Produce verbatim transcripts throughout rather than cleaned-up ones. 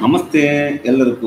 ನಮಸ್ತೆ ಎಲ್ಲರಿಗೂ.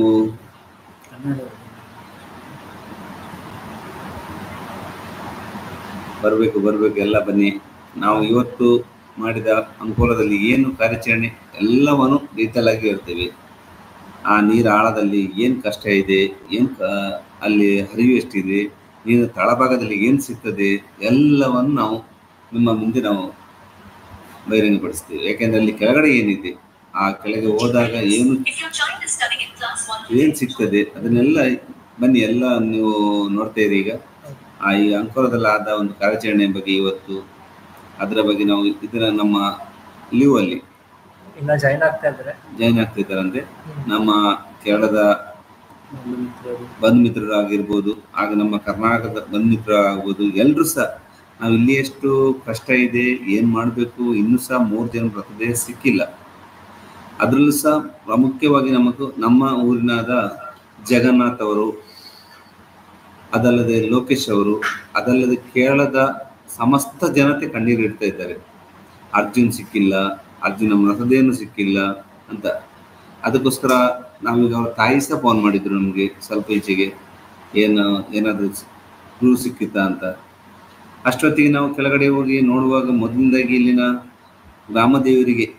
ಬರಬೇಕು ಬರಬೇಕು ಎಲ್ಲ ಬನ್ನಿ. ನಾವು ಇವತ್ತು ಮಾಡಿದ ಅಂಕೋಲದಲ್ಲಿ ಏನು ಕಾರ್ಯಾಚರಣೆ ಎಲ್ಲವನ್ನು ಡೀಟೇಲ್ ಆಗಿ ಹೇಳ್ತೇವೆ. ಆ ನೀರು ಆಳದಲ್ಲಿ ಏನು ಕಷ್ಟ ಇದೆ, ಏನು ಕ ಅಲ್ಲಿ ಹರಿವು ಎಷ್ಟಿದೆ, ನೀರು ತಳಭಾಗದಲ್ಲಿ ಏನು ಸಿಗ್ತದೆ ಎಲ್ಲವನ್ನು ನಾವು ನಿಮ್ಮ ಮುಂದೆ ನಾವು ಬಹಿರಂಗಪಡಿಸ್ತೇವೆ. ಯಾಕೆಂದರೆ ಅಲ್ಲಿ ಕೆಳಗಡೆ ಏನಿದೆ, ಆ ಕೆಳಗೆ ಹೋದಾಗ ಏನು ಏನು ಸಿಗ್ತದೆ ಅದನ್ನೆಲ್ಲ ಬನ್ನಿ ಎಲ್ಲ ನೀವು ನೋಡ್ತಾ ಇರಿ. ಈಗ ಆ ಈ ಅಂಕೋಲದಲ್ಲಿ ಆದ ಒಂದು ಕಾರ್ಯಾಚರಣೆ ಬಗ್ಗೆ ಇವತ್ತು ಅದರ ಬಗ್ಗೆ ನಾವು ಇದರ ನಮ್ಮ ಲೀವ್ ಅಲ್ಲಿ ಇನ್ನ ಜಾಯಿನ್ ಆಗ್ತಾ ಇದ್ದಾರೆ ಜಾಯಿನ್ ಆಗ್ತಾ ಇದ್ದಾರಂತೆ. ನಮ್ಮ ಕೇರಳದ ಬಂಧು ಮಿತ್ರರು ಆಗಿರ್ಬೋದು, ಆಗ ನಮ್ಮ ಕರ್ನಾಟಕದ ಬಂಧು ಮಿತ್ರರು ಆಗ್ಬೋದು, ಎಲ್ಲರೂ ಸಹ ನಾವು ಇಲ್ಲಿ ಎಷ್ಟು ಕಷ್ಟ ಇದೆ, ಏನು ಮಾಡಬೇಕು, ಇನ್ನೂ ಸಹ ಮೂರು ಜನ ಮೃತದೇಹ ಸಿಕ್ಕಿಲ್ಲ. ಅದರಲ್ಲೂ ಸಹ ಪ್ರಾಮುಖ್ಯವಾಗಿ ನಮಗೂ ನಮ್ಮ ಊರಿನಾದ ಜಗನ್ನಾಥ್ ಅವರು, ಅದಲ್ಲದೆ ಲೋಕೇಶ್ ಅವರು, ಅದಲ್ಲದೆ ಕೇರಳದ ಸಮಸ್ತ ಜನತೆ ಕಣ್ಣೀರು ಇಡ್ತಾ ಇದ್ದಾರೆ. ಅರ್ಜುನ್ ಸಿಕ್ಕಿಲ್ಲ, ಅರ್ಜುನ ಮೃತದೇಹನೂ ಸಿಕ್ಕಿಲ್ಲ ಅಂತ. ಅದಕ್ಕೋಸ್ಕರ ನಾವೀಗ ಅವ್ರ ತಾಯಿ ಸಹ ಫೋನ್ ಮಾಡಿದ್ರು ನಮಗೆ ಸ್ವಲ್ಪ ಈಚೆಗೆ, ಏನು ಏನಾದರೂ ಕ್ಲೂ ಸಿಕ್ಕಿತ್ತಾ ಅಂತ. ಅಷ್ಟೊತ್ತಿಗೆ ನಾವು ಕೆಳಗಡೆ ಹೋಗಿ ನೋಡುವಾಗ ಮೊದಲಿಂದಾಗಿ ಇಲ್ಲಿನ ಗ್ರಾಮದೇವರಿಗೆ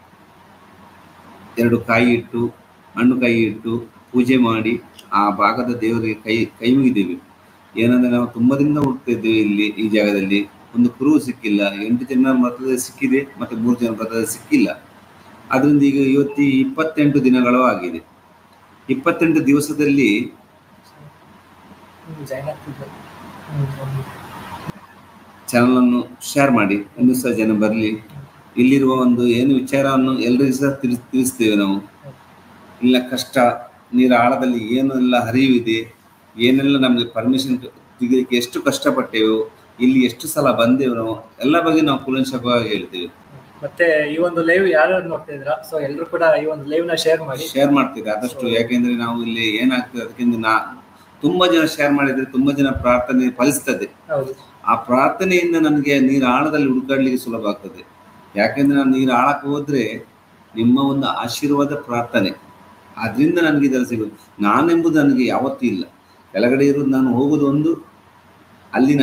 ಎರಡು ಕಾಯಿ ಇಟ್ಟು, ಹಣ್ಣು ಕಾಯಿ ಇಟ್ಟು ಪೂಜೆ ಮಾಡಿ ಆ ಭಾಗದ ದೇವರಿಗೆ ಕೈ ಕೈ ಮುಗಿದೇವೆ. ಏನಂದರೆ ನಾವು ತುಂಬ ದಿನ ಹುಡ್ತಾ ಇದ್ದೇವೆ ಇಲ್ಲಿ ಈ ಜಾಗದಲ್ಲಿ, ಒಂದು ಕುರು ಸಿಕ್ಕಿಲ್ಲ. ಎಂಟು ಜನ ಮೃತದೇಹ ಸಿಕ್ಕಿದೆ ಮತ್ತು ಮೂರು ಜನ ಮೃತದೇಹ ಸಿಕ್ಕಿಲ್ಲ. ಅದರಿಂದ ಈಗ ಇವತ್ತು ಇಪ್ಪತ್ತೆಂಟು ದಿನಗಳು ಆಗಿದೆ. ಇಪ್ಪತ್ತೆಂಟು ದಿವಸದಲ್ಲಿ ಚಾನಲನ್ನು ಶೇರ್ ಮಾಡಿ, ಇನ್ನೂ ಸಹ ಜನ ಬರಲಿ. ಇಲ್ಲಿರುವ ಒಂದು ಏನು ವಿಚಾರವನ್ನು ಎಲ್ಲರಿಗೂ ಸಹ ತಿಳಿಸ್ ತಿಳಿಸ್ತೇವೆ ನಾವು. ಇಲ್ಲ ಕಷ್ಟ, ನೀರ ಆಳದಲ್ಲಿ ಏನೆಲ್ಲ ಹರಿವಿದೆ, ಏನೆಲ್ಲ ನಮಗೆ ಪರ್ಮಿಷನ್ ತೆಗಿಲಿಕ್ಕೆ ಎಷ್ಟು ಕಷ್ಟಪಟ್ಟೆವು, ಇಲ್ಲಿ ಎಷ್ಟು ಸಲ ಬಂದೆವು ನಾವು, ಎಲ್ಲ ಬಗ್ಗೆ ನಾವು ಕೂಲಂಕಷವಾಗಿ ಹೇಳ್ತೇವೆ. ಮತ್ತೆ ಈ ಒಂದು ಲೈವ್ ಯಾರ್ಯಾರು ನೋಡ್ತಾ ಇದ್ದೀರಾ, ಸೊ ಎಲ್ಲರೂ ಕೂಡ ಈ ಒಂದು ಲೈವ್ ನ ಶೇರ್ ಮಾಡಿ ಶೇರ್ ಮಾಡ್ತೀರಾ ಆದಷ್ಟು. ಯಾಕೆಂದ್ರೆ ನಾವು ಇಲ್ಲಿ ಏನಾಗ್ತದೆ ಅದಕ್ಕಿಂತ ನಾ ತುಂಬಾ ಜನ ಶೇರ್ ಮಾಡಿದ್ರೆ ತುಂಬಾ ಜನ ಪ್ರಾರ್ಥನೆ ಫಲಿಸ್ತದೆ. ಆ ಪ್ರಾರ್ಥನೆಯಿಂದ ನನಗೆ ನೀರು ಆಳದಲ್ಲಿ ಹುಡುಕಾಡ್ಲಿಕ್ಕೆ ಸುಲಭ ಆಗ್ತದೆ. ಯಾಕೆಂದ್ರೆ ನಾನು ನೀರು ಆಳಕ್ಕೆ ಹೋದ್ರೆ ನಿಮ್ಮ ಒಂದು ಆಶೀರ್ವಾದ ಪ್ರಾರ್ಥನೆ ಅದರಿಂದ ನನಗೆ ಇದೆಲ್ಲ ಸಿಗೋದು. ನಾನೆಂಬುದು ನನಗೆ ಯಾವತ್ತೂ ಇಲ್ಲ. ಕೆಳಗಡೆ ಇರೋದು ನಾನು ಹೋಗೋದು ಒಂದು, ಅಲ್ಲಿನ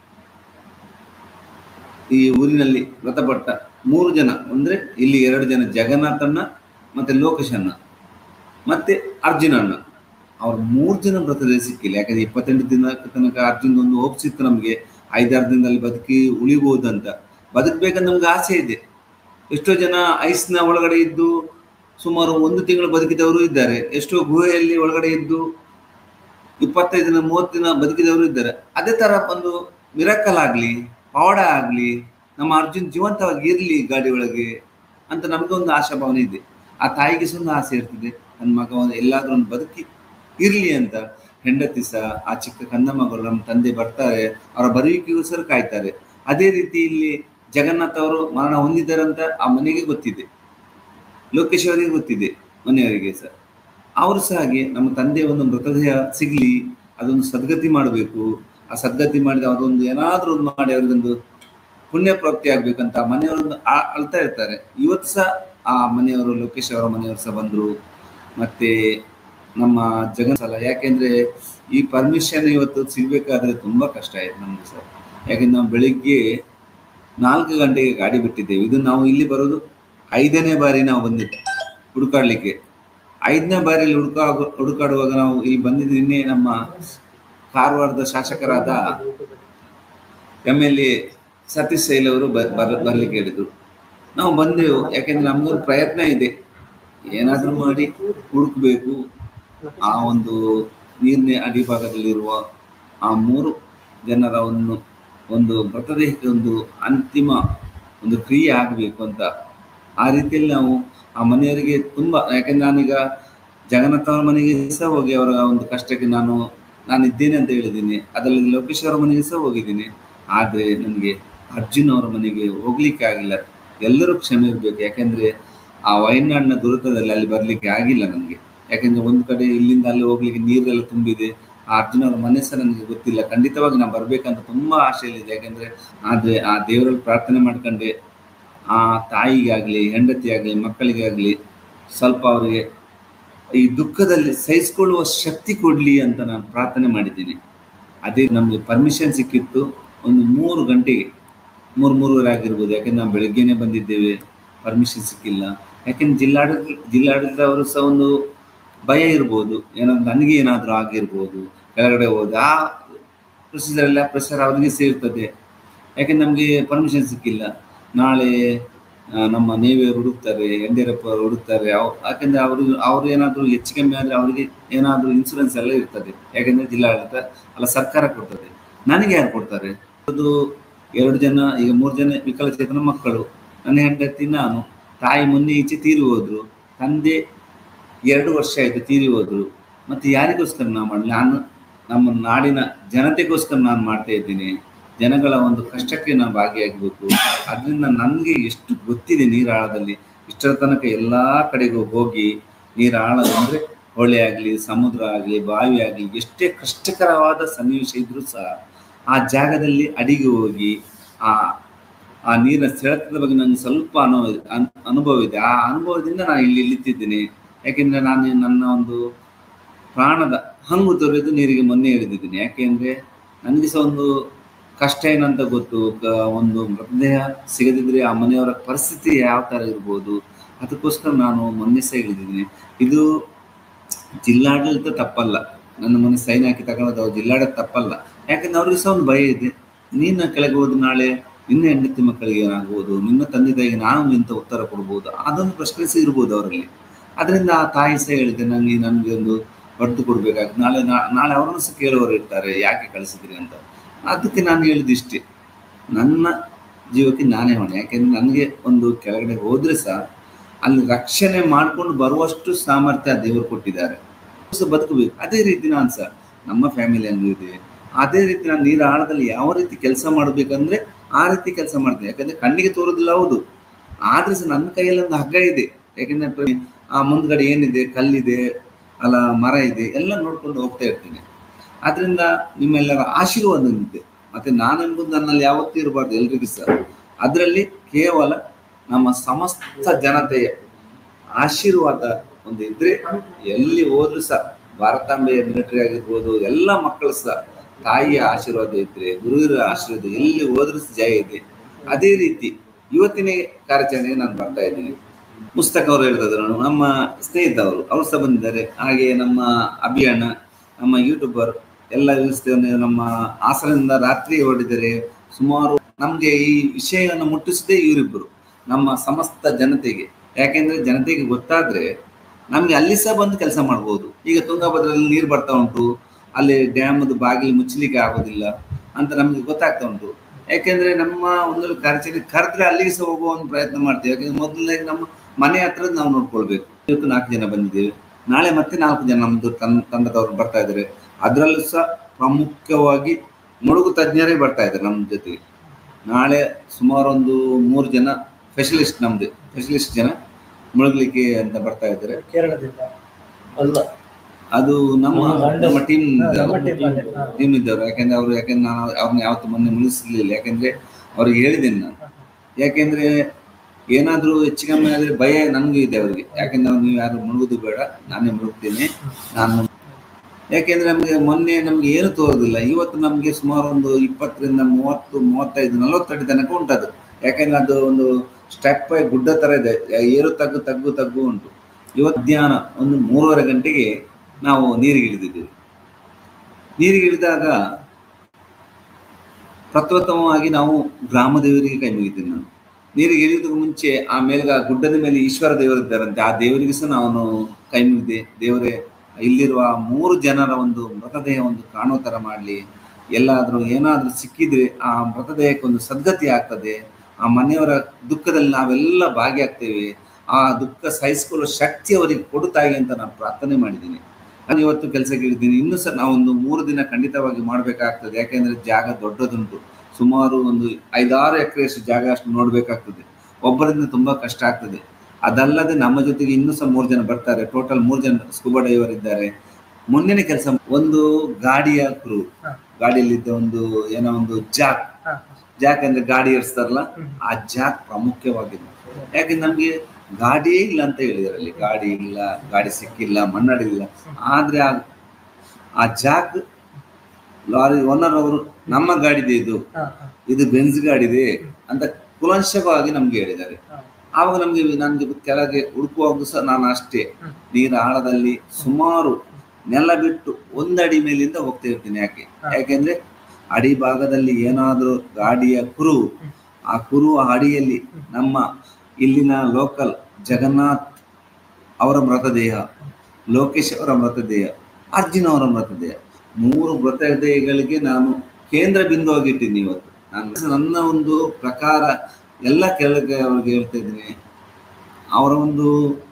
ಈ ಊರಿನಲ್ಲಿ ಮೃತಪಟ್ಟ ಮೂರು ಜನ ಅಂದರೆ ಇಲ್ಲಿ ಎರಡು ಜನ, ಜಗನ್ನಾಥಣ್ಣ ಮತ್ತು ಲೋಕೇಶಣ್ಣ ಮತ್ತು ಅರ್ಜುನಣ್ಣ, ಅವ್ರು ಮೂರು ಜನ ಮೃತದೇಹ ಸಿಕ್ಕಿಲ್ಲ. ಯಾಕಂದರೆ ಇಪ್ಪತ್ತೆಂಟು ದಿನ ತನಕ ಅರ್ಜುನ್ ಒಂದು ಹೋಪ್ ಸಿಕ್ತು ನಮಗೆ, ಐದಾರು ದಿನದಲ್ಲಿ ಬದುಕಿ ಉಳಿಬೋದಂತ. ಬದುಕಬೇಕಂತ ನಮ್ಗೆ ಆಸೆ ಇದೆ. ಎಷ್ಟೋ ಜನ ಐಸ್ನ ಒಳಗಡೆ ಇದ್ದು ಸುಮಾರು ಒಂದು ತಿಂಗಳು ಬದುಕಿದವರು ಇದ್ದಾರೆ. ಎಷ್ಟೋ ಗುಹೆಯಲ್ಲಿ ಒಳಗಡೆ ಇದ್ದು ಇಪ್ಪತ್ತೈದು ದಿನ ಮೂವತ್ತು ದಿನ ಬದುಕಿದವರು ಇದ್ದಾರೆ. ಅದೇ ಥರ ಒಂದು ಮಿರಾಕಲ್ ಆಗಲಿ, ಪವಾಡ ಆಗಲಿ, ನಮ್ಮ ಅರ್ಜುನ್ ಜೀವಂತವಾಗಿ ಇರಲಿ ಗಾಡಿ ಒಳಗೆ ಅಂತ ನಮಗೆ ಒಂದು ಆಶಾಭಾವನೆ ಇದೆ. ಆ ತಾಯಿಗೆ ಸಹ ಒಂದು ಆಸೆ ಇರ್ತದೆ, ನನ್ನ ಮಗ ಎಲ್ಲಾದ್ರೂ ಒಂದು ಬದುಕಿ ಇರಲಿ ಅಂತ. ಹೆಂಡತಿ ಸಹ, ಆ ಚಿಕ್ಕ ಕಂದ ಮಗಳು, ನಮ್ಮ ತಂದೆ ಬರ್ತಾರೆ, ಅವರ ಬರುವಿಕೆಗೋಸ್ಕರ ಕಾಯ್ತಾರೆ. ಅದೇ ರೀತಿ ಇಲ್ಲಿ ಜಗನ್ನಾಥ್ ಅವರು ಮರಣ ಹೊಂದಿದ್ದಾರಂತ ಆ ಮನೆಗೆ ಗೊತ್ತಿದೆ, ಲೋಕೇಶ್ ಅವರಿಗೆ ಗೊತ್ತಿದೆ, ಮನೆಯವರಿಗೆ ಸಹ. ಅವರು ಸಹ ಹಾಗೆ ನಮ್ಮ ತಂದೆ ಒಂದು ಮೃತದೇಹ ಸಿಗಲಿ, ಅದೊಂದು ಸದ್ಗತಿ ಮಾಡಬೇಕು. ಆ ಸದ್ಗತಿ ಮಾಡಿದ ಅದೊಂದು ಏನಾದರೂ ಒಂದು ಮಾಡಿ ಅವ್ರಿಗೊಂದು ಪುಣ್ಯ ಪ್ರಾಪ್ತಿ ಆಗ್ಬೇಕಂತ ಮನೆಯವರೊಂದು ಆ ಅಳ್ತಾ ಇರ್ತಾರೆ. ಇವತ್ತು ಸಹ ಆ ಮನೆಯವರು, ಲೋಕೇಶ್ ಅವರ ಮನೆಯವರು ಸಹ ಬಂದರು. ಮತ್ತು ನಮ್ಮ ಜಗನ್ ಸಲ, ಯಾಕೆಂದರೆ ಈ ಪರ್ಮಿಷನ್ ಇವತ್ತು ಸಿಗಬೇಕಾದ್ರೆ ತುಂಬ ಕಷ್ಟ ಆಯಿತು ನಮಗೆ ಸರ್. ಯಾಕೆಂದ್ರೆ ನಾವು ಬೆಳಿಗ್ಗೆ ನಾಲ್ಕು ಗಂಟೆಗೆ ಗಾಡಿ ಬಿಟ್ಟಿದ್ದೇವೆ. ಇದು ನಾವು ಇಲ್ಲಿ ಬರೋದು ಐದನೇ ಬಾರಿ ನಾವು ಬಂದಿದ್ದೆ ಹುಡುಕಾಡ್ಲಿಕ್ಕೆ. ಐದನೇ ಬಾರಿಯಲ್ಲಿ ಹುಡುಕಾ ಹುಡುಕಾಡುವಾಗ ನಾವು ಇಲ್ಲಿ ಬಂದಿದ್ದು ನಿನ್ನೆ ನಮ್ಮ ಕಾರವಾರದ ಶಾಸಕರಾದ M L A Satish Sail ಅವರು ಬರ್ ಬರಲಿಕ್ಕೆ ಹೇಳಿದರು. ನಾವು ಬಂದೆವು. ಯಾಕೆಂದರೆ ನಮಗೊಂದು ಪ್ರಯತ್ನ ಇದೆ, ಏನಾದರೂ ಮಾಡಿ ಹುಡುಕಬೇಕು. ಆ ಒಂದು ನೀರಿನ ಅಡಿಭಾಗದಲ್ಲಿರುವ ಆ ಮೂರು ಜನರ ಒಂದು ಒಂದು ಮೃತದೇಹಕ್ಕೆ ಒಂದು ಅಂತಿಮ ಒಂದು ಕ್ರಿಯೆ ಆಗಬೇಕು ಅಂತ. ಆ ರೀತಿಯಲ್ಲಿ ನಾವು ಆ ಮನೆಯವರಿಗೆ ತುಂಬ, ಯಾಕೆಂದ್ರೆ ನಾನೀಗ ಜಗನ್ನಾಥ್ ಅವರ ಮನೆಗೆ ಸಹ ಹೋಗಿ ಅವರ ಒಂದು ಕಷ್ಟಕ್ಕೆ ನಾನು ನಾನು ಇದ್ದೇನೆ ಅಂತ ಹೇಳಿದ್ದೀನಿ. ಅದರಲ್ಲಿ ಲೋಕೇಶ್ ಅವರ ಮನೆಗೆ ಸಹ ಹೋಗಿದ್ದೀನಿ. ಆದರೆ ನನಗೆ ಅರ್ಜುನ್ ಅವರ ಮನೆಗೆ ಹೋಗ್ಲಿಕ್ಕೆ ಆಗಿಲ್ಲ. ಎಲ್ಲರೂ ಕ್ಷಮೆ ಇರಬೇಕು. ಯಾಕೆಂದರೆ ಆ ವಯನಾಡಿನ ದುರಂತದಲ್ಲಿ ಅಲ್ಲಿ ಬರಲಿಕ್ಕೆ ಆಗಿಲ್ಲ ನನಗೆ. ಯಾಕೆಂದರೆ ಒಂದು ಕಡೆ ಇಲ್ಲಿಂದ ಅಲ್ಲಿ ಹೋಗ್ಲಿಕ್ಕೆ ನೀರೆಲ್ಲ ತುಂಬಿದೆ. ಆ ಅರ್ಜುನ್ ಅವರ ಮನೆ ಸಹ ನನಗೆ ಗೊತ್ತಿಲ್ಲ. ಖಂಡಿತವಾಗಿ ನಾನು ಬರಬೇಕಂತ ತುಂಬ ಆಸೆಯಲ್ಲಿದೆ. ಯಾಕೆಂದರೆ ಆದರೆ ಆ ದೇವರಲ್ಲಿ ಪ್ರಾರ್ಥನೆ ಮಾಡ್ಕೊಂಡೆ ಆ ತಾಯಿಗಾಗಲಿ, ಹೆಂಡತಿಯಾಗಲಿ, ಮಕ್ಕಳಿಗಾಗಲಿ ಸ್ವಲ್ಪ ಅವರಿಗೆ ಈ ದುಃಖದಲ್ಲಿ ಸಹಿಸಿಕೊಳ್ಳುವ ಶಕ್ತಿ ಕೊಡ್ಲಿ ಅಂತ ನಾನು ಪ್ರಾರ್ಥನೆ ಮಾಡಿದ್ದೀನಿ. ಅದೇ ನಮಗೆ ಪರ್ಮಿಷನ್ ಸಿಕ್ಕಿತ್ತು ಒಂದು ಮೂರು ಗಂಟೆಗೆ, ಮೂರು ಮೂರುವರೆ ಆಗಿರ್ಬೋದು. ಯಾಕೆಂದ್ರೆ ನಾವು ಬೆಳಗ್ಗೆನೆ ಬಂದಿದ್ದೇವೆ, ಪರ್ಮಿಷನ್ ಸಿಕ್ಕಿಲ್ಲ. ಯಾಕೆಂದ್ರೆ ಜಿಲ್ಲಾಡಳಿತ ಜಿಲ್ಲಾಡಳಿತ ಅವರು ಸಹ ಒಂದು ಭಯ ಇರ್ಬೋದು, ಏನಂದ್ರೆ ನನಗೆ ಏನಾದರೂ ಆಗಿರ್ಬೋದು, ಕೆಳಗಡೆ ಹೋದ ಆ ಪ್ರೊಸೀಜರ್ ಎಲ್ಲ ಪ್ರೆಷರ್ ಅವರಿಗೆ ಸೇರ್ತದೆ. ಯಾಕೆಂದ್ರೆ ನಮಗೆ ಪರ್ಮಿಷನ್ ಸಿಕ್ಕಿಲ್ಲ. ನಾಳೆ ನಮ್ಮ ನೇವಿಯವರು ಹುಡುಕ್ತಾರೆ, ಯಡಿಯೂರಪ್ಪ ಅವರು ಹುಡುಕ್ತಾರೆ. ಅವ್ ಯಾಕೆಂದರೆ ಅವರು ಅವರು ಏನಾದರೂ ಹೆಚ್ಚು ಕಮ್ಮಿ ಆದರೆ ಅವರಿಗೆ ಏನಾದರೂ ಇನ್ಸೂರೆನ್ಸ್ ಎಲ್ಲ ಇರ್ತದೆ. ಯಾಕೆಂದರೆ ಜಿಲ್ಲಾಡಳಿತ ಅಲ್ಲ ಸರ್ಕಾರ ಕೊಡ್ತದೆ. ನನಗೆ ಯಾರು ಕೊಡ್ತಾರೆ? ಅದು ಎರಡು ಜನ, ಈಗ ಮೂರು ಜನ ವಿಕಲಚೇತನ ಮಕ್ಕಳು, ನನ್ನ ಹೆಂಡತಿ, ನಾನು. ತಾಯಿ ಮೊನ್ನೆ ಈಚೆ ತೀರಿ ಹೋದ್ರು, ತಂದೆ ಎರಡು ವರ್ಷ ಆಯಿತು ತೀರಿ ಹೋದ್ರು. ಮತ್ತು ಯಾರಿಗೋಸ್ಕರ ನಾನು ಮಾಡಲಿ? ನಾನು ನಮ್ಮ ನಾಡಿನ ಜನತೆಗೋಸ್ಕರ ನಾನು ಮಾಡ್ತಾ ಇದ್ದೀನಿ. ಜನಗಳ ಒಂದು ಕಷ್ಟಕ್ಕೆ ನಾನು ಭಾಗಿಯಾಗಬೇಕು. ಅದರಿಂದ ನನಗೆ ಎಷ್ಟು ಗೊತ್ತಿದೆ ನೀರಾಳದಲ್ಲಿ. ಇಷ್ಟರ ತನಕ ಎಲ್ಲ ಕಡೆಗೂ ಹೋಗಿ ನೀರಾಳ ಅಂದರೆ ಹೊಳೆ ಆಗಲಿ, ಸಮುದ್ರ ಆಗಲಿ, ಬಾವಿ ಆಗಲಿ, ಎಷ್ಟೇ ಕಷ್ಟಕರವಾದ ಸನ್ನಿವೇಶ ಇದ್ದರೂ ಸಹ ಆ ಜಾಗದಲ್ಲಿ ಅಡಿಗೆ ಹೋಗಿ ಆ ಆ ನೀರಿನ ಸೆಳೆತದ ಬಗ್ಗೆ ನನಗೆ ಸ್ವಲ್ಪ ಅನುಭವ ಅನುಭವ ಇದೆ. ಆ ಅನುಭವದಿಂದ ನಾನು ಇಲ್ಲಿ ಇಳಿತಿದ್ದೀನಿ. ಯಾಕೆಂದರೆ ನಾನು ನನ್ನ ಒಂದು ಪ್ರಾಣದ ಹಂಗು ತೊರೆದು ನೀರಿಗೆ ಮೊನ್ನೆ ಇಳಿದಿದ್ದೀನಿ. ಯಾಕೆಂದರೆ ನನಗೆ ಸಹ ಒಂದು ಕಷ್ಟ ಏನಂತ ಗೊತ್ತು. ಒಂದು ಮೃತದೇಹ ಸಿಗದಿದ್ರೆ ಆ ಮನೆಯವರ ಪರಿಸ್ಥಿತಿ ಯಾವ ಥರ ಇರ್ಬೋದು, ಅದಕ್ಕೋಸ್ಕರ ನಾನು ಮೊನ್ನೆ ಸಹ ಇಳಿದಿದ್ದೀನಿ. ಇದು ಜಿಲ್ಲಾಡಳಿತ ತಪ್ಪಲ್ಲ, ನನ್ನ ಮನೆ ಸೈನ್ ಹಾಕಿ ತಗೊಳ್ಳೋದು ಜಿಲ್ಲಾಡಳಿತ ತಪ್ಪಲ್ಲ. ಯಾಕಂದ್ರೆ ಅವ್ರಿಗೆ ಸಹ ಒಂದು ಭಯ ಇದೆ. ನೀನು ಕೆಳಗೆ ಹೋದ ನಾಳೆ ನಿನ್ನ ಹೆಂಡತಿ ಮಕ್ಕಳಿಗೆ ಏನಾಗ್ಬೋದು, ನಿನ್ನ ತಂದೆ ತಾಯಿಗೆ ನಾನು ಇಂಥ ಉತ್ತರ ಕೊಡ್ಬೋದು, ಅದೊಂದು ಪ್ರಶ್ನೆ ಸಹ ಇರ್ಬೋದು ಅವರಲ್ಲಿ. ಅದರಿಂದ ಆ ತಾಯಿ ಸಹ ಹೇಳಿದೆ, ನನಗೆ ನನಗೆ ಒಂದು ಹೊರತು ಕೊಡಬೇಕಾಗ್ತದೆ. ನಾಳೆ ನಾಳೆ ಅವರನ್ನು ಸಹ ಕೇಳುವವರು ಇರ್ತಾರೆ, ಯಾಕೆ ಕಳಿಸಿದ್ರಿ ಅಂತ. ಅದಕ್ಕೆ ನಾನು ಹೇಳಿದಿಷ್ಟೇ, ನನ್ನ ಜೀವಕ್ಕೆ ನಾನೇ ಹೊಣೆ. ಯಾಕೆಂದರೆ ನನಗೆ ಒಂದು ಕೆಳಗಡೆ ಹೋದರೆ ಸಹ ಅಲ್ಲಿ ರಕ್ಷಣೆ ಮಾಡಿಕೊಂಡು ಬರುವಷ್ಟು ಸಾಮರ್ಥ್ಯ ದೇವರು ಕೊಟ್ಟಿದ್ದಾರೆ, ಸಹ ಬದುಕಬೇಕು. ಅದೇ ರೀತಿ ನಾನು ಸಹ ನಮ್ಮ ಫ್ಯಾಮಿಲಿಯಲ್ಲೂ ಇದೆ. ಅದೇ ರೀತಿ ನಾನು ನೀರ ಆಳದಲ್ಲಿ ಯಾವ ರೀತಿ ಕೆಲಸ ಮಾಡಬೇಕಂದ್ರೆ ಆ ರೀತಿ ಕೆಲಸ ಮಾಡ್ತೀನಿ. ಯಾಕಂದರೆ ಕಣ್ಣಿಗೆ ತೋರೋದಿಲ್ಲ ಹೌದು, ಆದರೆ ಸಹ ನನ್ನ ಕೈಯಲ್ಲಿ ಒಂದು ಹಗ್ಗ ಇದೆ. ಯಾಕೆಂದರೆ ಆ ಮುಂದ್ಗಡೆ ಏನಿದೆ, ಕಲ್ಲಿದೆ ಅಲ್ಲ, ಮರ ಇದೆ, ಎಲ್ಲ ನೋಡ್ಕೊಂಡು ಹೋಗ್ತಾ ಇರ್ತೀನಿ. ಅದರಿಂದ ನಿಮ್ಮೆಲ್ಲರ ಆಶೀರ್ವಾದ ಇದೆ. ಮತ್ತು ನಾನೆಂಬುದು ನನ್ನಲ್ಲಿ ಯಾವತ್ತೂ ಇರಬಾರ್ದು, ಎಲ್ರಿಗೂ ಸಹ. ಅದರಲ್ಲಿ ಕೇವಲ ನಮ್ಮ ಸಮಸ್ತ ಜನತೆಯ ಆಶೀರ್ವಾದ ಒಂದು ಇದ್ರೆ ಎಲ್ಲಿ ಹೋದ್ರೂ ಸಹ, ಭಾರತಾಂಬೆಯ ಮಿಲಿಟರಿ ಆಗಿರ್ಬೋದು, ಎಲ್ಲ ಮಕ್ಕಳು ಸಹ ತಾಯಿಯ ಆಶೀರ್ವಾದ ಇದ್ರೆ, ಗುರುವಿನ ಆಶೀರ್ವಾದ, ಎಲ್ಲಿ ಹೋದ್ರೂ ಜಯ ಇದೆ. ಅದೇ ರೀತಿ ಇವತ್ತಿನ ಕಾರ್ಯಾಚರಣೆಗೆ ನಾನು ಬರ್ತಾ ಇದ್ದೀನಿ. ಪುಸ್ತಕ ಅವರು ಹೇಳಿದ್ರು, ನಮ್ಮ ಸ್ನೇಹಿತವರು ಅವರು ಸಹ ಬಂದಿದ್ದಾರೆ. ಹಾಗೆ ನಮ್ಮ ಅಭಿಯಾನ, ನಮ್ಮ ಯೂಟ್ಯೂಬರ್ ಎಲ್ಲ ವ್ಯವಸ್ಥೆಯನ್ನು ನಮ್ಮ ಹಾಸನದಿಂದ ರಾತ್ರಿ ಹೊರಡಿದ್ದಾರೆ. ಸುಮಾರು ನಮಗೆ ಈ ವಿಷಯವನ್ನು ಮುಟ್ಟಿಸಿದೆ ಇವರಿಬ್ಬರು, ನಮ್ಮ ಸಮಸ್ತ ಜನತೆಗೆ. ಯಾಕೆಂದರೆ ಜನತೆಗೆ ಗೊತ್ತಾದರೆ ನಮಗೆ ಅಲ್ಲಿ ಸಹ ಬಂದು ಕೆಲಸ ಮಾಡ್ಬೋದು. ಈಗ ತುಂಗಭದ್ರಲ್ಲಿ ನೀರು ಬರ್ತಾ ಉಂಟು, ಅಲ್ಲಿ ಡ್ಯಾಮದು ಬಾಗಿಲು ಮುಚ್ಚಲಿಕ್ಕೆ ಆಗೋದಿಲ್ಲ ಅಂತ ನಮಗೆ ಗೊತ್ತಾಗ್ತಾ ಉಂಟು. ಯಾಕೆಂದರೆ ನಮ್ಮ ಒಂದು ಕಾರ್ಯಾಚರಣೆ ಕರೆದ್ರೆ ಅಲ್ಲಿಗೆ ಸಹ ಹೋಗುವ ಒಂದು ಪ್ರಯತ್ನ ಮಾಡ್ತೀವಿ. ಯಾಕೆಂದರೆ ಮೊದಲನೇ ನಮ್ಮ ಮನೆ ಹತ್ರ ನಾವು ನೋಡ್ಕೊಳ್ಬೇಕು. ಇವತ್ತು ನಾಲ್ಕು ಜನ ಬಂದಿದ್ದೇವೆ, ನಾಳೆ ಮತ್ತೆ ನಾಲ್ಕು ಜನ ನಮ್ಮದು ತಂಡ ತಂಡದವ್ರು ಬರ್ತಾ ಇದ್ದಾರೆ. ಅದರಲ್ಲೂ ಸಹ ಪ್ರಾಮುಖ್ಯವಾಗಿ ಮುಳುಗು ತಜ್ಞರೇ ಬರ್ತಾ ಇದ್ದಾರೆ ನಮ್ಮ ಜೊತೆಗೆ. ನಾಳೆ ಸುಮಾರು ಒಂದು ಮೂರು ಜನ ಸ್ಪೆಷಲಿಸ್ಟ್, ನಮ್ಮದು ಸ್ಪೆಷಲಿಸ್ಟ್ ಜನ ಮುಳುಗಲಿಕ್ಕೆ ಅಂತ ಬರ್ತಾ ಇದ್ದಾರೆ. ಕೇರಳದಿಂದ ಅಲ್ಲ, ಅದು ನಮ್ಮ ನಮ್ಮ ಟೀಮ್ ಟೀಮ್ ಇದ್ದವರು. ಯಾಕೆಂದ್ರೆ ಅವರು ಯಾಕೆಂದ್ರೆ ನಾನು ಅವ್ರನ್ನ ಯಾವತ್ತು ಮೊನ್ನೆ ಮುಳುಗಿಸಲಿಲ್ಲ. ಯಾಕೆಂದ್ರೆ ಅವ್ರಿಗೆ ಹೇಳಿದ್ದೇನೆ ನಾನು, ಯಾಕೆಂದ್ರೆ ಏನಾದರೂ ಹೆಚ್ಚು ಕಮ್ಮಿ ಆದರೆ ಭಯ ನನಗೂ ಇದೆ ಅವರಿಗೆ. ಯಾಕೆಂದ್ರೆ ನೀವು ಯಾರು ಮುಳುಗುದು ಬೇಡ, ನಾನೇ ಮುಳುಗ್ತೀನಿ ನಾನು. ಯಾಕೆಂದ್ರೆ ನಮಗೆ ಮೊನ್ನೆ ನಮ್ಗೆ ಏನು ತೋರೋದಿಲ್ಲ. ಇವತ್ತು ನಮಗೆ ಸುಮಾರು ಒಂದು ಇಪ್ಪತ್ತರಿಂದ ಮೂವತ್ತು ಮೂವತ್ತೈದು ನಲವತ್ತಡಿ ತನಕ ಉಂಟದು. ಯಾಕೆಂದ್ರೆ ಅದು ಒಂದು ಸ್ಟೆಪ್ ಗುಡ್ಡ ಥರ ಇದೆ, ಏರು ತಗ್ಗು ತಗ್ಗು ತಗ್ಗು ಉಂಟು. ಇವತ್ತು ಮಧ್ಯಾಹ್ನ ಒಂದು ಮೂರುವರೆ ಗಂಟೆಗೆ ನಾವು ನೀರಿಗೆ ಇಳಿದಿದ್ದೇವೆ. ನೀರಿಗೆ ಇಳಿದಾಗ ಪ್ರಪ್ರಥಮವಾಗಿ ನಾವು ಗ್ರಾಮ ದೇವರಿಗೆ ಕೈ ಮುಗಿತೀನಿ ನಾನು. ನೀರಿಗೆ ಇಳಿಯೋದಕ್ಕೆ ಮುಂಚೆ ಆ ಮೇಲ್ಗ ಗುಡ್ಡದ ಮೇಲೆ ಈಶ್ವರ ದೇವರಿದ್ದಾರಂತೆ, ಆ ದೇವರಿಗೆ ಸಹ ನಾನು ಕೈ ಮುಗಿದೆ. ದೇವರೇ, ಇಲ್ಲಿರುವ ಮೂರು ಜನರ ಒಂದು ಮೃತದೇಹ ಒಂದು ಕಾಣೋ ಥರ ಮಾಡಲಿ. ಎಲ್ಲಾದರೂ ಏನಾದರೂ ಸಿಕ್ಕಿದ್ರೆ ಆ ಮೃತದೇಹಕ್ಕೆ ಒಂದು ಸದ್ಗತಿ ಆಗ್ತದೆ. ಆ ಮನೆಯವರ ದುಃಖದಲ್ಲಿ ನಾವೆಲ್ಲ ಭಾಗಿಯಾಗ್ತೇವೆ. ಆ ದುಃಖ ಸಹಿಸಿಕೊಳ್ಳುವ ಶಕ್ತಿ ಅವರಿಗೆ ಕೊಡುತ್ತಾಯಿ ಅಂತ ನಾನು ಪ್ರಾರ್ಥನೆ ಮಾಡಿದ್ದೀನಿ. ನಾನು ಇವತ್ತು ಕೆಲಸಕ್ಕೆ ಇಳಿದ್ದೀನಿ. ಇನ್ನೂ ಸಹ ನಾವೊಂದು ಮೂರು ದಿನ ಖಂಡಿತವಾಗಿ ಮಾಡಬೇಕಾಗ್ತದೆ. ಯಾಕೆಂದರೆ ಜಾಗ ದೊಡ್ಡದುಂಟು, ಸುಮಾರು ಒಂದು ಐದಾರು ಎಕರೆಯಷ್ಟು ಜಾಗ ಅಷ್ಟು ನೋಡಬೇಕಾಗ್ತದೆ. ಒಬ್ಬರಿಂದ ತುಂಬ ಕಷ್ಟ ಆಗ್ತದೆ. ಅದಲ್ಲದೆ ನಮ್ಮ ಜೊತೆಗೆ ಇನ್ನೂ ಸಹ ಮೂರು ಜನ ಬರ್ತಾರೆ. ಟೋಟಲ್ ಮೂರು ಜನ ಸ್ಕೂಬಾ ಡೈವರ್ ಇದ್ದಾರೆ. ಮೊನ್ನೆ ಕೆಲಸ ಒಂದು ಗಾಡಿಯ ಕ್ರೂ, ಗಾಡಿಯಲ್ಲಿದ್ದ ಒಂದು ಏನೋ ಒಂದು ಜಾಕ್ ಜಾಕ್ ಅಂದ್ರೆ ಗಾಡಿ ಇರಿಸ್ತಾರಲ್ಲ, ಆ ಜಾಕ್ ಪ್ರಾಮುಖ್ಯವಾಗಿದೆ. ಯಾಕೆಂದ್ರೆ ನಮಗೆ ಗಾಡಿಯೇ ಇಲ್ಲ ಅಂತ ಹೇಳಿದಾರೆ ಅಲ್ಲಿ. ಗಾಡಿ ಇಲ್ಲ, ಗಾಡಿ ಸಿಕ್ಕಿಲ್ಲ, ಮಣ್ಣಾಡಿಲ್ಲ. ಆದ್ರೆ ಆ ಆ ಜಾಕ್ ಲಾರಿ ಓನರ್ ಅವರು ನಮ್ಮ ಗಾಡಿದೆ ಇದು ಇದು ಬೆನ್ಸ್ ಗಾಡಿದೆ ಅಂತ ಕುಲಂಶಕವಾಗಿ ನಮ್ಗೆ ಹೇಳಿದ್ದಾರೆ. ಆವಾಗ ನಮ್ಗೆ ನನ್ಗೆ ಕೆಳಗೆ ಹುಡುಕುವಾಗ ಸಹ ನಾನು ಅಷ್ಟೇ ನೀರ ಆಳದಲ್ಲಿ ಸುಮಾರು ನೆಲ ಬಿಟ್ಟು ಒಂದಡಿ ಮೇಲಿಂದ ಹೋಗ್ತಾ ಇರ್ತೀನಿ. ಯಾಕೆ ಯಾಕೆಂದ್ರೆ ಅಡಿ ಭಾಗದಲ್ಲಿ ಏನಾದ್ರೂ ಗಾಡಿಯ ಕುರು, ಆ ಕುರು ಅಡಿಯಲ್ಲಿ ನಮ್ಮ ಇಲ್ಲಿನ ಲೋಕಲ್ ಜಗನ್ನಾಥ್ ಅವರ ಮೃತದೇಹ, ಲೋಕೇಶ್ ಅವರ ಮೃತದೇಹ, ಅರ್ಜುನ್ ಅವರ ಮೃತದೇಹ, ಮೂರು ಮೃತದೇಹಗಳಿಗೆ ನಾನು ಕೇಂದ್ರ ಬಿಂದು ಆಗಿಟ್ಟಿದ್ದೀನಿ ಇವತ್ತು. ನಾನು ನನ್ನ ಒಂದು ಪ್ರಕಾರ ಎಲ್ಲ ಕೆಳಗೆ ಅವ್ರಿಗೆ ಹೇಳ್ತಾ ಇದ್ದೀನಿ, ಅವರ ಒಂದು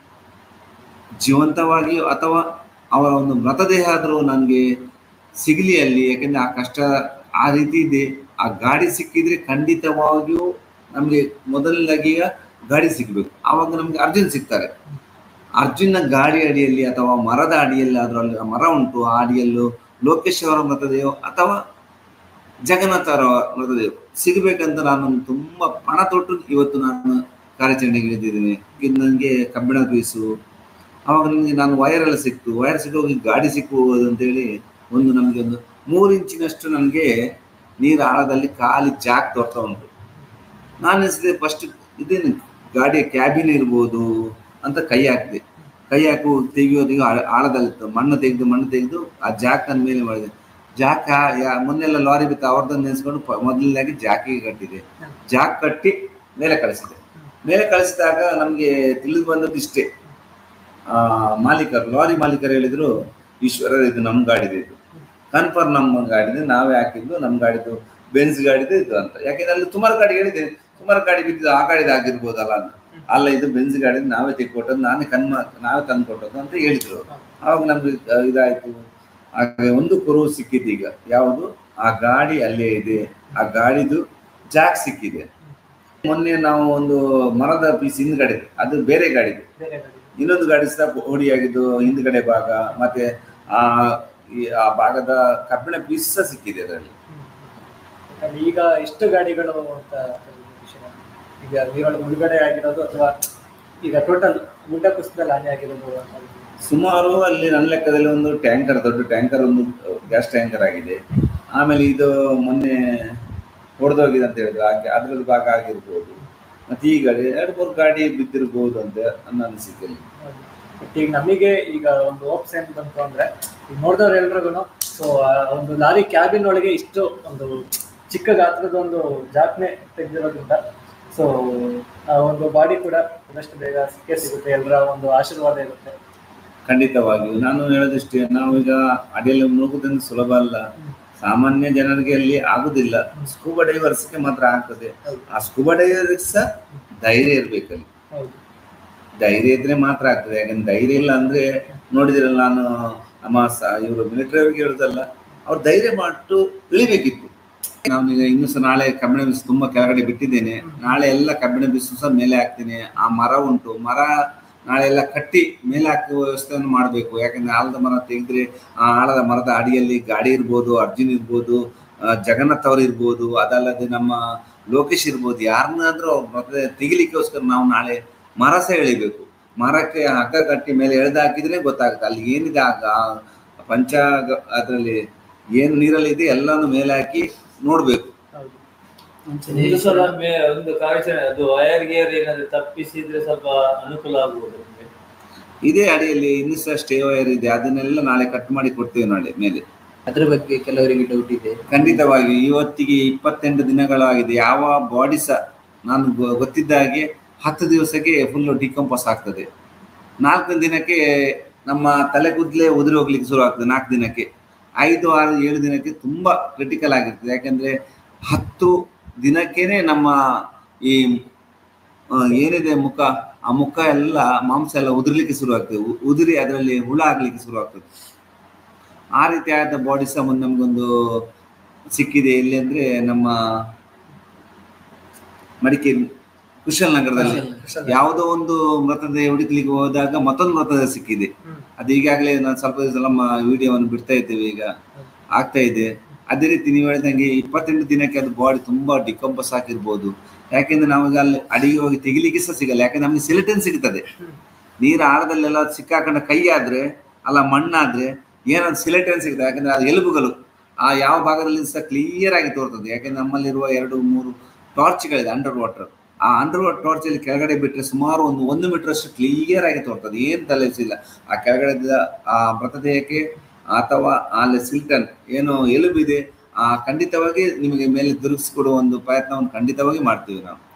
ಜೀವಂತವಾಗಿ ಅಥವಾ ಅವರ ಒಂದು ಮೃತದೇಹ ಆದರೂ ನನಗೆ ಸಿಗಲಿ ಅಲ್ಲಿ. ಯಾಕೆಂದ್ರೆ ಆ ಕಷ್ಟ ಆ ರೀತಿ ಇದೆ. ಆ ಗಾಡಿ ಸಿಕ್ಕಿದ್ರೆ ಖಂಡಿತವಾಗಿಯೂ ನಮಗೆ ಮೊದಲನೇದಾಗಿ ಗಾಡಿ ಸಿಗಬೇಕು, ಆವಾಗ ನಮ್ಗೆ ಅರ್ಜುನ್ ಸಿಗ್ತಾರೆ. ಅರ್ಜುನ್ನ ಗಾಡಿ ಅಡಿಯಲ್ಲಿ ಅಥವಾ ಮರದ ಅಡಿಯಲ್ಲಿ ಆದ್ರೂ ಅಲ್ಲಿ ಮರ ಉಂಟು, ಆ ಅಡಿಯಲ್ಲೂ ಲೋಕೇಶ್ ಅವರ ಮೃತದೇಹ ಅಥವಾ ಜಗನ್ನಾಥ್ ಅವರ ಮೃತದೇಹ ಸಿಗಬೇಕಂತ ನಾನು ತುಂಬಾ ಪಣ ತೊಟ್ಟು ಇವತ್ತು ನಾನು ಕಾರ್ಯಾಚರಣೆಗೆ ಇಳಿದಿದ್ದೀನಿ. ನನಗೆ ಕಬ್ಬಿಣ ಪೀಸು, ಅವಾಗ ನನಗೆ ನಾನು ವೈರ್ ಎಲ್ಲ ಸಿಕ್ತು, ವೈರ್ ಸಿಕ್ಕೋಗಿ ಗಾಡಿ ಸಿಕ್ಕುವುದು ಅಂತೇಳಿ ಒಂದು ನಮಗೆ ಒಂದು ಮೂರು ಇಂಚಿನಷ್ಟು ನನಗೆ ನೀರು ಆಳದಲ್ಲಿ ಖಾಲಿ ಜಾಕ್ ತೋರ್ತಾ ಉಂಟು. ನಾನು ಎನಿಸಿದೆ ಫಸ್ಟ್ ಇದೇನು ಗಾಡಿಯ ಕ್ಯಾಬಿನ್ ಇರ್ಬೋದು ಅಂತ ಕೈ ಹಾಕಿದೆ. ಕೈ ಹಾಕು ತೆಗಿಯೋದಿಗೆ ಆಳದಲ್ಲಿತ್ತು, ಮಣ್ಣು ತೆಗೆದು ಮಣ್ಣು ತೆಗೆದು ಆ ಜಾಕ್ ನನ್ನ ಮೇಲೆ ಮಾಡಿದೆ. ಜಾಕ್ ಮೊನ್ನೆಲ್ಲ ಲಾರಿ ಬಿತ್ತು, ಅವ್ರದ್ದನ್ನು ನೆನೆಸ್ಕೊಂಡು ಮೊದಲನೇದಾಗಿ ಜಾಕಿಗೆ ಕಟ್ಟಿದೆ. ಜಾಕ್ ಕಟ್ಟಿ ಮೇಲೆ ಕಳಿಸಿದೆ. ಮೇಲೆ ಕಳಿಸಿದಾಗ ನಮಗೆ ತಿಳಿದು ಬಂದದ್ದು ಇಷ್ಟೇ, ಆ ಮಾಲೀಕರು ಲಾರಿ ಮಾಲೀಕರು ಹೇಳಿದ್ರು, ಈಶ್ವರ ಇದು ನಮ್ಮ ಗಾಡಿದೆ, ಇದು ಕನ್ಫರ್ಮ್ ನಮ್ಮ ಗಾಡಿದೆ, ನಾವೇ ಹಾಕಿದ್ದು, ನಮ್ಮ ಗಾಡಿದು ಬೆನ್ಸ್ ಗಾಡಿದೆ ಇದು ಅಂತ. ಯಾಕೆಂದ್ರೆ ಅಲ್ಲಿ ಸುಮಾರು ಗಾಡಿ ಹೇಳಿದೆ, ಸುಮಾರು ಗಾಡಿ ಬಿದ್ದಿದ್ದು ಆ ಗಾಡಿದು ಆಗಿರ್ಬೋದಲ್ಲ ಅಂತ. ಅಲ್ಲ, ಇದು ಬೆನ್ಸ್ ಗಾಡಿ ನಾವೇ ತೆಗೆದುಕೊಟ್ಟದ್ದು, ನಾನೇ ಕನ್ಮ ನಾವೇ ತಂದು ಕೊಟ್ಟದ್ದು ಅಂತ ಹೇಳಿದ್ರು. ಆವಾಗ ನಮ್ಗೆ ಇದಾಯ್ತು. ಹಾಗೆ ಒಂದು ಕುರುವು ಸಿಕ್ಕಿದ್ದು ಈಗ ಯಾವುದು, ಆ ಗಾಡಿ ಅಲ್ಲೇ ಇದೆ, ಆ ಗಾಡಿದು ಜಾಕ್ ಸಿಕ್ಕಿದೆ. ಮೊನ್ನೆ ನಾವು ಒಂದು ಮರದ ಪೀಸ್ ಹಿಂದ್ಗಡೆ, ಅದು ಬೇರೆ ಗಾಡಿದು, ಇನ್ನೊಂದು ಗಾಡಿ ಸಹ ಓಡಿಯಾಗಿದ್ದು ಹಿಂದ್ಗಡೆ ಭಾಗ, ಮತ್ತೆ ಆ ಆ ಭಾಗದ ಕಬ್ಬಿಣ ಪೀಸ್ ಸಹ ಸಿಕ್ಕಿದೆ ಅದರಲ್ಲಿ. ಈಗ ಎಷ್ಟು ಗಾಡಿಗಳು ಅಂತ ಈಗ ನೀರೊಳ ಮುಳುಗಡೆ ಆಗಿರೋದು ಅಥವಾ ಈಗ ಟೋಟಲ್ ಗುಡ್ಡ ಕುಸಿದಲ್ಲಿ ಹಾನಿ ಆಗಿರೋದು? ಸುಮಾರು ಅಲ್ಲಿ ನನ್ನ ಲೆಕ್ಕದಲ್ಲಿ ಒಂದು ಟ್ಯಾಂಕರ್, ದೊಡ್ಡ ಟ್ಯಾಂಕರ್, ಒಂದು ಗ್ಯಾಸ್ ಟ್ಯಾಂಕರ್ ಆಗಿದೆ. ಆಮೇಲೆ ಇದು ಮೊನ್ನೆ ಹೊಡೆದೋಗಿದೆ ಅಂತ ಹೇಳಿದ್ರು, ಹಾಗೆ ಅದ್ರದ್ದು ಭಾಗ ಆಗಿರ್ಬೋದು. ಮತ್ತೆ ಈ ಗಾಡಿ ಎರಡು ಮೂರು ಗಾಡಿ ಬಿದ್ದಿರ್ಬೋದು ಅಂತ ನನ್ನ ಅನಿಸಿಕೆಯಲ್ಲಿ. ಈಗ ನಮಗೆ ಈಗ ಒಂದು ಹೋಪ್ಸ್ ಏನ್ ಬಂತು ಅಂದ್ರೆ, ಈಗ ನೋಡಿದವ್ರು ಎಲ್ರಿಗೂ ಸೊ ಒಂದು ಲಾರಿ ಕ್ಯಾಬಿನ್ ಒಳಗೆ ಇಷ್ಟು ಒಂದು ಚಿಕ್ಕ ಗಾತ್ರದ ಒಂದು ಜಾಕ್ನೆ ತೆಗೆದಿರೋದ್ರಿಂದ ಸೊ ಆ ಒಂದು ಬಾಡಿ ಕೂಡ ಆದಷ್ಟು ಬೇಗ ಸಿಕ್ಕೇ ಸಿಗುತ್ತೆ, ಎಲ್ಲರ ಒಂದು ಆಶೀರ್ವಾದ ಇರುತ್ತೆ. ಖಂಡಿತವಾಗಿಯೂ ನಾನು ಹೇಳೋದಿಷ್ಟೇ, ನಾವು ಈಗ ಅಡಿಯಲ್ಲಿ ಮುಳುಗುವುದನ್ನು ಸುಲಭ ಅಲ್ಲ, ಸಾಮಾನ್ಯ ಜನರಿಗೆ ಅಲ್ಲಿ ಆಗುದಿಲ್ಲ, ಸ್ಕೂಬಾ ಡೈವರ್ಸ್ಗೆ ಮಾತ್ರ ಆಗ್ತದೆ. ಆ ಸ್ಕೂಬಾ ಡೈವರ್ಸ್ ಸಹ ಧೈರ್ಯ ಇರ್ಬೇಕಲ್ಲಿ, ಧೈರ್ಯ ಇದ್ರೆ ಮಾತ್ರ ಆಗ್ತದೆ. ಯಾಕಂದ್ರೆ ಧೈರ್ಯ ಇಲ್ಲ ಅಂದ್ರೆ ನೋಡಿದಿರಲ್ಲ, ನಾನು ನಮ್ಮ ಇವರು ಮಿಲಿಟರಿ ಅವ್ರಿಗೆ ಹೇಳುದಲ್ಲ, ಅವ್ರು ಧೈರ್ಯ ಮಾಡು ಇಳಿಬೇಕಿತ್ತು. ನಾನೀಗ ಇನ್ನೂ ಸಹ ನಾಳೆ ಕಬ್ಬಿಣ ಬೀಸು ತುಂಬಾ ಕೆಳಗಡೆ ಬಿಟ್ಟಿದ್ದೇನೆ, ನಾಳೆ ಎಲ್ಲ ಕಬ್ಬಿಣ ಬೀಸು ಸಹ ಮೇಲೆ ಹಾಕ್ತೇನೆ. ಆ ಮರ ಉಂಟು, ಮರ ನಾಳೆ ಎಲ್ಲ ಕಟ್ಟಿ ಮೇಲೆ ಹಾಕುವ ವ್ಯವಸ್ಥೆಯನ್ನು ಮಾಡಬೇಕು. ಯಾಕಂದ್ರೆ ಆಲದ ಮರ ತೆಗೆದ್ರೆ ಆ ಆಳದ ಮರದ ಅಡಿಯಲ್ಲಿ ಗಾಡಿ ಇರ್ಬೋದು, ಅರ್ಜುನ್ ಇರ್ಬೋದು, ಜಗನ್ನಾಥ್ ಅವರು ಇರ್ಬೋದು, ಅದಲ್ಲದೆ ನಮ್ಮ ಲೋಕೇಶ್ ಇರ್ಬೋದು, ಯಾರನ್ನಾದ್ರೂ ಮತ್ತೆ ತೆಗಿಲಿಕ್ಕೋಸ್ಕರ ನಾವು ನಾಳೆ ಮರ ಸಹ ಎಳಿಬೇಕು. ಮರಕ್ಕೆ ಹಗ್ಗ ಕಟ್ಟಿ ಮೇಲೆ ಎಳೆದು ಹಾಕಿದ್ರೆ ಗೊತ್ತಾಗುತ್ತೆ ಅಲ್ಲಿ ಏನಿದೆ ಆಗ ಪಂಚ ಅದರಲ್ಲಿ ಏನು ನೀರಲ್ಲಿ ಇದೆ ಎಲ್ಲಾನು ಮೇಲೆ ಹಾಕಿ ನೋಡ್ಬೇಕು. ಒಂದು ಸಲ ಒಂದು ಕಾರ್ಯಾಚರಣೆ ಅದು ವೈರ್ ಗೇರ್ ಏನಾದ್ರು ತಪ್ಪಿಸಿದ್ರೆ ಸ್ವಲ್ಪ ಅನುಕೂಲ ಆಗ್ಬೋದು. ಇದೇ ಅಡಿಯಲ್ಲಿ ಇನ್ನೂ ಸಹ ಸ್ಟೇ ವೈರ್ ಇದೆ, ಅದನ್ನೆಲ್ಲ ನಾಳೆ ಕಟ್ ಮಾಡಿ ಕೊಡ್ತೇವೆ ನಾಳೆ ಮೇಲೆ. ಅದ್ರ ಬಗ್ಗೆ ಕೆಲವರಿಗೆ ಡೌಟ್ ಇದೆ. ಖಂಡಿತವಾಗಿ ಇವತ್ತಿಗೆ ಇಪ್ಪತ್ತೆಂಟು ದಿನಗಳಾಗಿದೆ, ಯಾವ ಬಾಡಿ ಸಹ ನಾನು ಗೊತ್ತಿದ್ದ ಹಾಗೆ ಹತ್ತು ದಿವಸಕ್ಕೆ ಫುಲ್ ಡಿಕಂಪೋಸ್ ಆಗ್ತದೆ. ನಾಲ್ಕು ದಿನಕ್ಕೆ ನಮ್ಮ ತಲೆ ಕೂದಲೇ ಉದುರಿ ಹೋಗ್ಲಿಕ್ಕೆ ಶುರು ಆಗ್ತದೆ. ನಾಲ್ಕು ದಿನಕ್ಕೆ, ಐದು ಆರು ಏಳು ದಿನಕ್ಕೆ ತುಂಬಾ ಕ್ರಿಟಿಕಲ್ ಆಗಿರ್ತದೆ. ಯಾಕಂದ್ರೆ ಹತ್ತು ದಿನಕ್ಕೇನೆ ನಮ್ಮ ಈ ಏನಿದೆ ಮುಖ, ಆ ಮುಖ ಎಲ್ಲ ಮಾಂಸ ಎಲ್ಲ ಉದುರ್ಲಿಕ್ಕೆ ಶುರು ಆಗ್ತದೆ, ಉದುರಿ ಅದರಲ್ಲಿ ಹುಳ ಆಗ್ಲಿಕ್ಕೆ ಶುರು ಆಗ್ತದೆ. ಆ ರೀತಿ ಆದ ಬಾಡಿ ಸಹ ಮುಂದೆ ನಮ್ಗೊಂದು ಸಿಕ್ಕಿದೆ. ಎಲ್ಲಿ ಅಂದ್ರೆ ನಮ್ಮ ಮಡಿಕೇರಿ ಕುಶಾಲನಗರದಲ್ಲಿ ಯಾವುದೋ ಒಂದು ಮೃತದೇಹ ಹುಡುಕ್ಲಿಕ್ಕೆ ಹೋದಾಗ ಮತ್ತೊಂದು ಮೃತದೇಹ ಸಿಕ್ಕಿದೆ. ಅದು ಈಗಾಗಲೇ ನಾನು ಸ್ವಲ್ಪ ದಿವಸ ನಮ್ಮ ವಿಡಿಯೋವನ್ನು ಬಿಡ್ತಾ ಇದ್ದೇವೆ, ಈಗ ಆಗ್ತಾ ಇದೆ. ಅದೇ ರೀತಿ ನೀವು ಹೇಳಿದಂಗೆ ಇಪ್ಪತ್ತೆಂಟು ದಿನಕ್ಕೆ ಅದು ಬಾಡಿ ತುಂಬಾ ಡಿಕಂಪೋಸ್ ಆಗಿರ್ಬೋದು. ಯಾಕೆಂದ್ರೆ ನಾವು ಅಲ್ಲಿ ಅಡಿಗೆ ಹೋಗಿ ತೆಗಿಲಿಕ್ಕೆ ಸಹ ಸಿಗಲ್ಲ, ಯಾಕಂದ್ರೆ ನಮ್ಗೆ ಸಿಲಿಟನ್ ಸಿಗ್ತದೆ. ನೀರು ಆಳದಲ್ಲೆಲ್ಲ ಸಿಕ್ಕಾಕೊಂಡ ಕೈ ಆದ್ರೆ ಅಲ್ಲ ಮಣ್ಣಾದ್ರೆ ಏನಾದ್ರು ಸಿಲಿಟನ್ ಸಿಗ್ತದೆ, ಯಾಕಂದ್ರೆ ಅದು ಎಲುಬುಗಳು ಆ ಯಾವ ಭಾಗದಲ್ಲಿ ಸಹ ಕ್ಲಿಯರ್ ಆಗಿ ತೋರ್ತದೆ. ಯಾಕಂದ್ರೆ ನಮ್ಮಲ್ಲಿರುವ ಎರಡು ಮೂರು ಟಾರ್ಚ್ಗಳಿದೆ ಅಂಡರ್ ವಾಟರ್. ಆ ಅಂಡರ್ ವಾಟರ್ ಟಾರ್ಚ್ ಅಲ್ಲಿ ಕೆಳಗಡೆ ಬಿಟ್ಟರೆ ಸುಮಾರು ಒಂದು ಒಂದು ಮೀಟರ್ ಅಷ್ಟು ಕ್ಲಿಯರ್ ಆಗಿ ತೋರ್ತದೆ, ಏನ್ ತಲೆಸಿಲ್ಲ. ಆ ಕೆಳಗಡೆ ಆ ಮೃತದೇಹಕ್ಕೆ ಅಥವಾ ಅಲ್ಲಿ ಸಿಲ್ಟನ್ ಏನು ಎಲುಬಿದೆ ಆ ಖಂಡಿತವಾಗಿ ನಿಮಗೆ ಮೇಲೆ ದುರುಗಿಸಿಕೊಡುವ ಒಂದು ಪ್ರಯತ್ನವನ್ನು ಖಂಡಿತವಾಗಿ ಮಾಡ್ತೀವಿ ನಾವು.